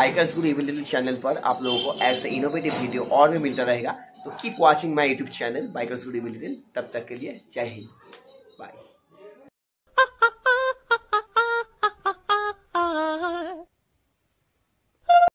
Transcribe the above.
Bikers Guru evil little channel पर आप लोगों को ऐसे इनोवेटिव वीडियो और भी मिलता रहेगा। तो keep watching my YouTube channel bikers Guru evil little. तब तक के लिए जय हिंद, बाय।